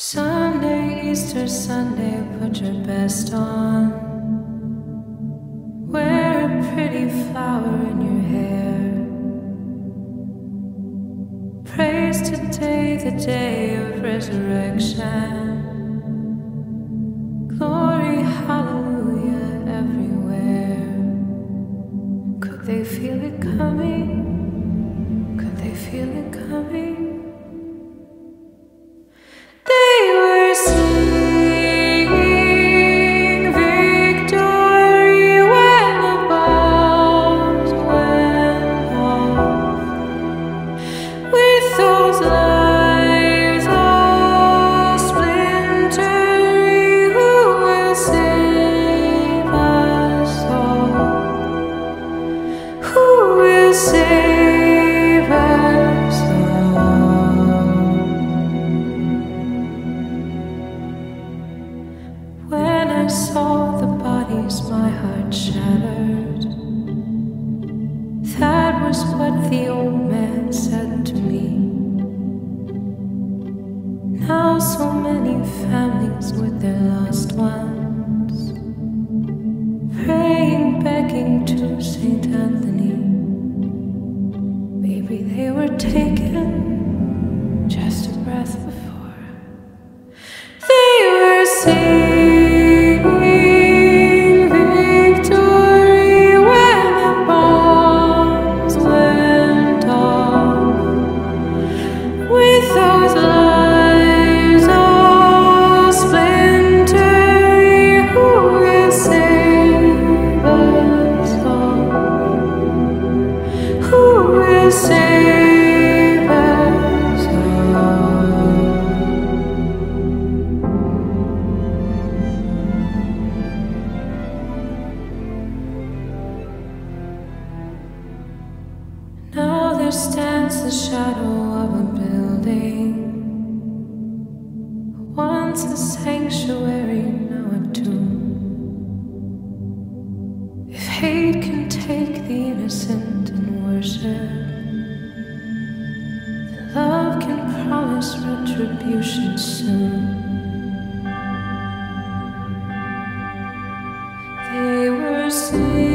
Sunday, Easter Sunday, put your best on. Wear a pretty flower in your hair. Praise today, the day of resurrection. Glory, hallelujah, everywhere. Could they feel it coming? Could they feel it coming? They were singing victory when the bombs went off. With those lives all splintering, who will save us all? Who will save us all? When I saw the bodies, my heart shattered. That was what the old man said to me. Now so many families with their lost ones, praying, begging to Saint Anthony. Maybe they were taken just a breath before. They were singing victory when the bombs went off. With those lives all splintering, who will save us all? Who will save us all? Now there stands the shadow of a building, once a sanctuary, now a tomb. If hate can take the innocent and worship, then love can promise retribution soon. They were saying